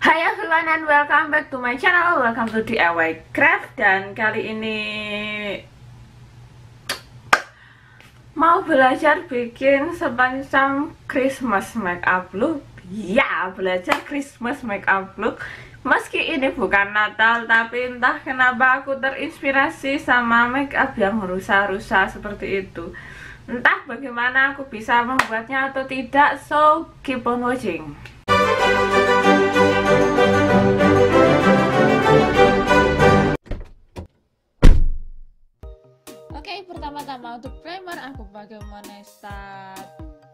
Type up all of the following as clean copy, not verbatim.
Hai everyone and welcome back to my channel. Welcome to DIY Craft. Dan kali ini mau belajar bikin semacam Christmas makeup look. Ya, belajar Christmas makeup look. Meski ini bukan Natal, tapi entah kenapa aku terinspirasi sama makeup yang rusa-rusa seperti itu. Entah bagaimana aku bisa membuatnya atau tidak, so keep on watching. Oke, pertama-tama untuk primer aku pakai Monistat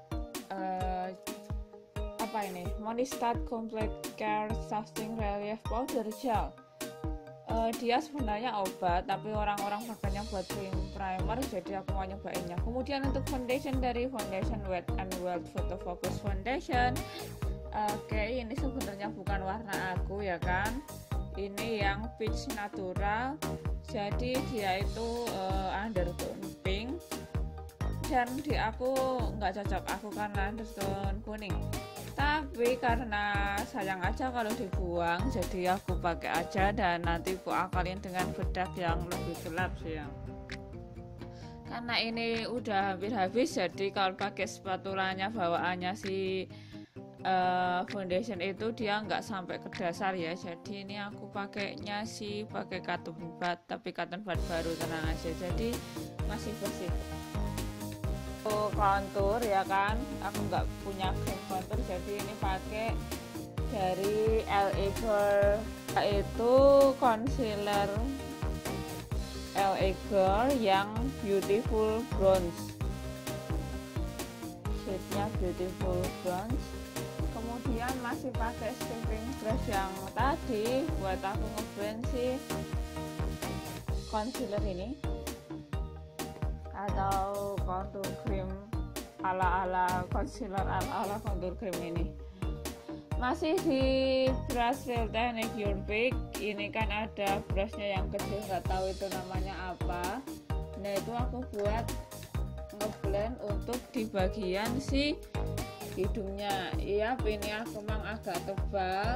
Monistat Complete Care Softening Relief Powder Gel. Dia sebenarnya obat, tapi orang-orang pakainya buat primer, jadi aku mau nyobainnya. Kemudian untuk foundation dari Foundation Wet n Wild Photo Focus Foundation. Oke, ini sebenarnya bukan warna aku ya kan. Ini yang peach natural, jadi dia itu undertone pink, dan di aku nggak cocok, aku karena undertone kuning. Tapi karena sayang aja kalau dibuang, jadi aku pakai aja, dan nanti aku akalin dengan bedak yang lebih gelap sih ya. Karena ini udah hampir habis, jadi kalau pakai spatulanya bawaannya si foundation itu dia nggak sampai ke dasar ya, jadi ini aku pakainya sih pakai cotton bud, tapi cotton bud baru, tenang aja, jadi masih bersih. Contour ya kan, aku nggak punya cream contour, jadi ini pakai dari LA Girl, yaitu concealer LA Girl yang Beautiful Bronze, shade-nya Beautiful Bronze. Kemudian masih pakai stippling brush yang tadi buat aku ngeblend si concealer ini atau contour cream ala-ala concealer ala-ala contour cream ini. Masih di brush Real Technique Your Pick. Ini kan ada brushnya yang kecil, nggak tahu itu namanya apa. Nah itu aku buat ngeblend untuk di bagian si hidungnya. Iya, ini aku memang agak tebal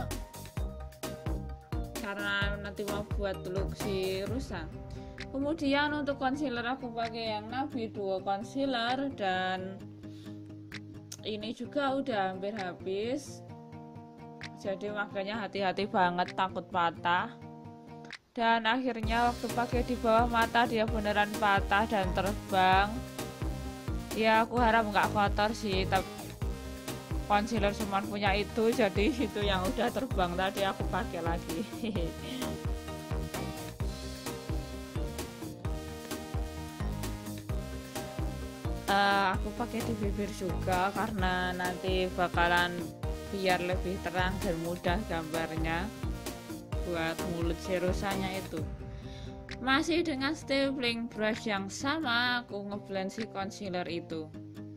karena nanti mau buat look si rusa. Kemudian untuk concealer aku pakai yang Nabi Duo Concealer, dan ini juga udah hampir habis, jadi makanya hati-hati banget, takut patah. Dan akhirnya waktu pakai di bawah mata dia beneran patah dan terbang. Ya aku harap nggak kotor sih, tapi concealer cuma punya itu, jadi itu yang udah terbang tadi aku pakai lagi. Aku pakai di bibir juga karena nanti bakalan biar lebih terang dan mudah gambarnya buat mulut si rusanya itu. Masih dengan stippling brush yang sama aku ngeblend si concealer itu.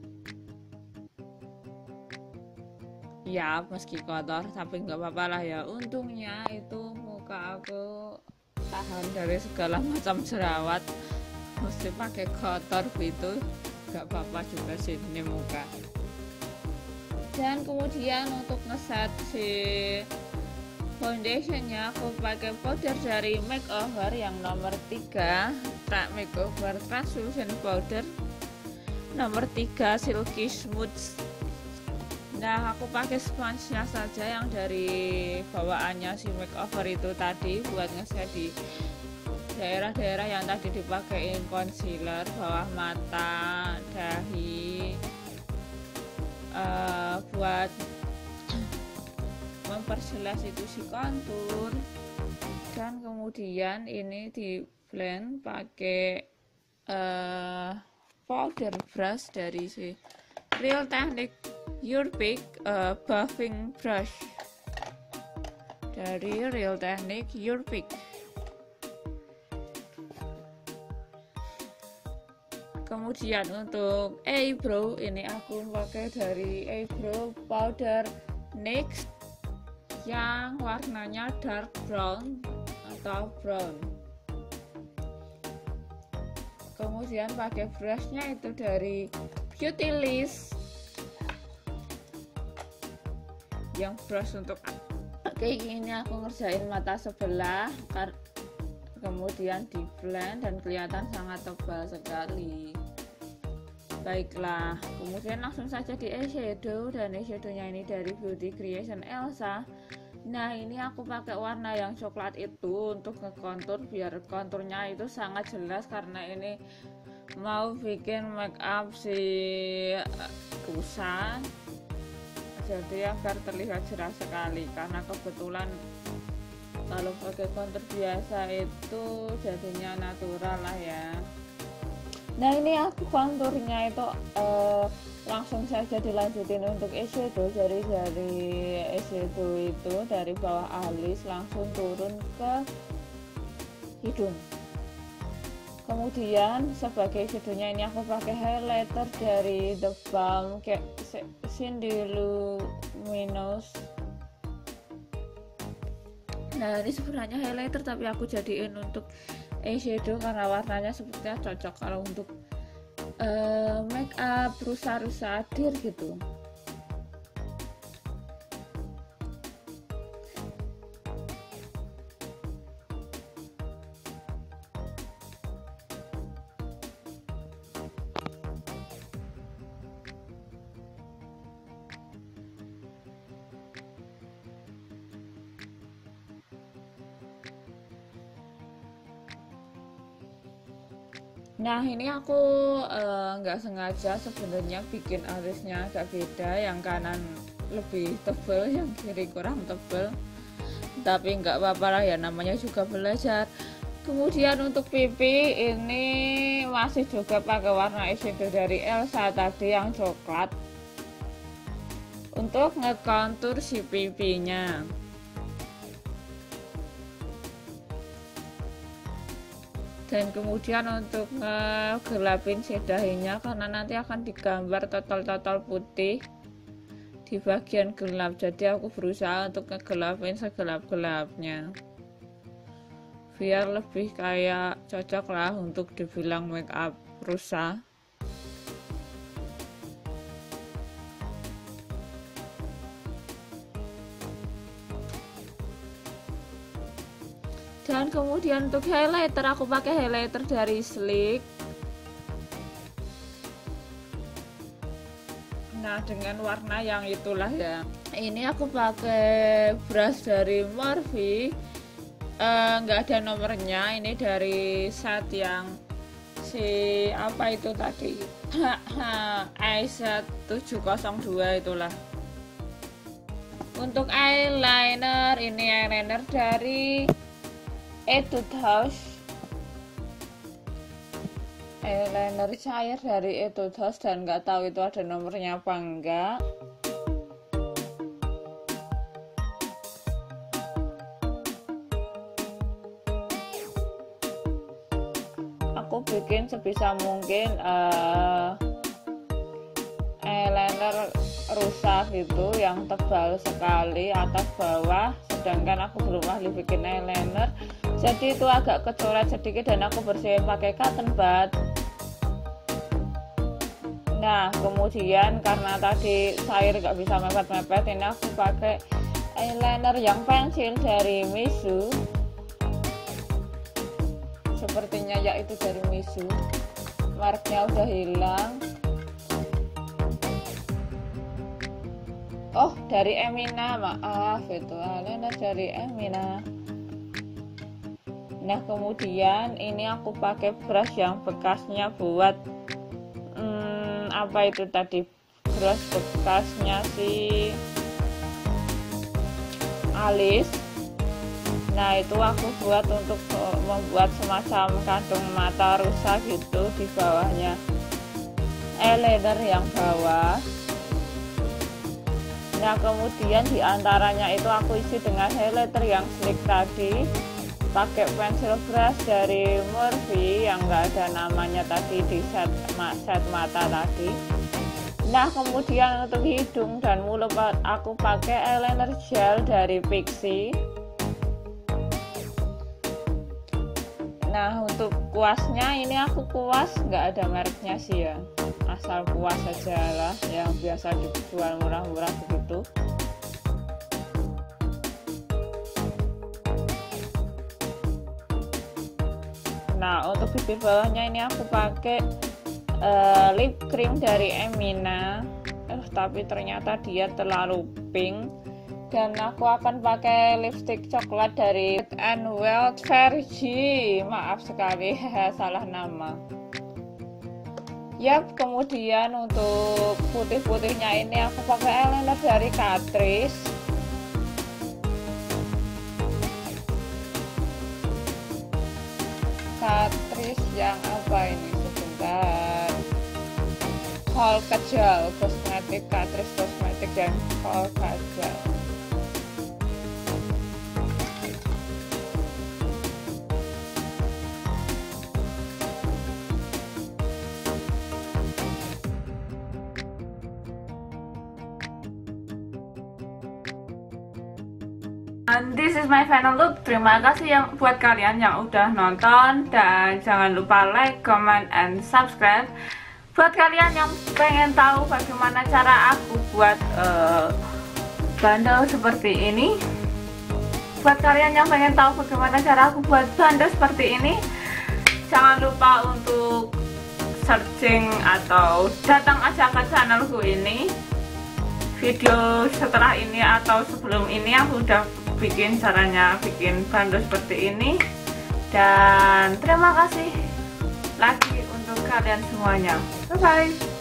Ya meski kotor tapi nggak apa-apa lah ya, untungnya itu muka aku tahan dari segala macam jerawat, mesti pakai kotor gitu nggak apa-apa juga sih ini muka. Dan kemudian untuk ngeset si foundationnya aku pakai powder dari Makeover yang nomor 3, Makeover Translucent Powder nomor 3 Silky Smooth. Nah aku pakai sponge-nya saja yang dari bawaannya si Makeover itu tadi buat ngeset di daerah-daerah yang tadi dipakein concealer, bawah mata, dahi, buat memperjelas itu si kontur. Dan kemudian ini di blend pakai powder brush dari si Real Technique Your Pick, buffing brush dari Real Technique Your Pick. Kemudian untuk eyebrow ini aku pakai dari eyebrow powder NYX yang warnanya dark brown atau brown. Kemudian pakai brushnya itu dari Beautyliss yang brush untuk Kayak gini aku ngerjain mata sebelah, kemudian di blend dan kelihatan sangat tebal sekali. Baiklah, kemudian langsung saja di eyeshadow, dan eyeshadownya ini dari Beauty Creation Elsa. Nah, ini aku pakai warna yang coklat itu untuk ngekontur biar konturnya itu sangat jelas, karena ini mau bikin make up si Rusa, jadi agar terlihat cerah sekali. Karena kebetulan kalau pakai kontur biasa itu jadinya natural lah ya. Nah, ini aku konturnya itu langsung saja dilanjutin untuk eyeshadow. Dari eyeshadow itu dari bawah alis langsung turun ke hidung. Kemudian sebagai shadownya ini aku pakai highlighter dari The Balm Cindy Luminous. Nah, ini sebenarnya highlighter tapi aku jadiin untuk eyeshadow karena warnanya sepertinya cocok kalau untuk make up rusa-rusa adir gitu. Nah, ini aku nggak sengaja sebenarnya bikin alisnya agak beda, yang kanan lebih tebal, yang kiri kurang tebal, tapi nggak apa-apa lah ya, namanya juga belajar. Kemudian untuk pipi ini masih juga pakai warna eyeshadow dari Elsa tadi yang coklat untuk ngekontur si pipinya. Dan kemudian untuk ngegelapin si dahinya, karena nanti akan digambar totol-totol putih di bagian gelap, jadi aku berusaha untuk ngegelapin segelap-gelapnya biar lebih kayak cocok lah untuk dibilang make up rusa. Dan kemudian untuk highlighter aku pakai highlighter dari Sleek. Nah, dengan warna yang itulah ya. Ini aku pakai brush dari Morphe, nggak ada nomornya, ini dari set yang si apa itu tadi i-set 702 itulah. Untuk eyeliner, ini eyeliner dari Etude House, eyeliner cair dari Etude House, dan nggak tahu itu ada nomornya apa enggak. Aku bikin sebisa mungkin eyeliner rusak gitu yang tebal sekali atas bawah, sedangkan aku belum ahli bikin eyeliner, jadi itu agak kecoret sedikit dan aku bersihin pakai cotton bud. Nah, kemudian karena tadi cair gak bisa mepet-mepet, ini aku pakai eyeliner yang pensil dari Misu, sepertinya yaitu dari Misu, merknya udah hilang. Oh, dari Emina, maaf, itu eyeliner dari Emina. Nah, kemudian ini aku pakai brush yang bekasnya buat apa itu tadi, brush bekasnya si alis. Nah, itu aku buat untuk membuat semacam kantung mata rusa gitu di bawahnya eyeliner yang bawah. Nah, kemudian diantaranya itu aku isi dengan highlighter yang Sleek tadi, pakai pensil brush dari Morphe yang enggak ada namanya tadi di set mata tadi. Nah, kemudian untuk hidung dan mulut aku pakai eyeliner gel dari Pixi. Nah, untuk kuasnya ini aku kuas nggak ada mereknya sih ya, asal kuas saja lah yang biasa dijual murah-murah begitu. Nah, untuk bibir bawahnya ini aku pakai lip cream dari Emina. Tapi ternyata dia terlalu pink. Dan aku akan pakai lipstick coklat dari Wet n Wild Verge. Maaf sekali, salah nama. Yap, kemudian untuk putih-putihnya ini aku pakai eyeliner dari Catrice. Catrice yang apa ini, sebentar, Hall Kajal Kosmetik, Catrice Kosmetik dan Hall Kajal. And this is my final look. Terima kasih yang buat kalian yang udah nonton, dan jangan lupa like, comment, and subscribe. Buat kalian yang pengen tahu bagaimana cara aku buat bundle seperti ini, buat kalian yang pengen tahu bagaimana cara aku buat bundle seperti ini, jangan lupa untuk searching atau datang aja ke channelku ini. Video setelah ini atau sebelum ini aku udah bikin caranya bikin bundle seperti ini. Dan terima kasih lagi untuk kalian semuanya. Bye bye.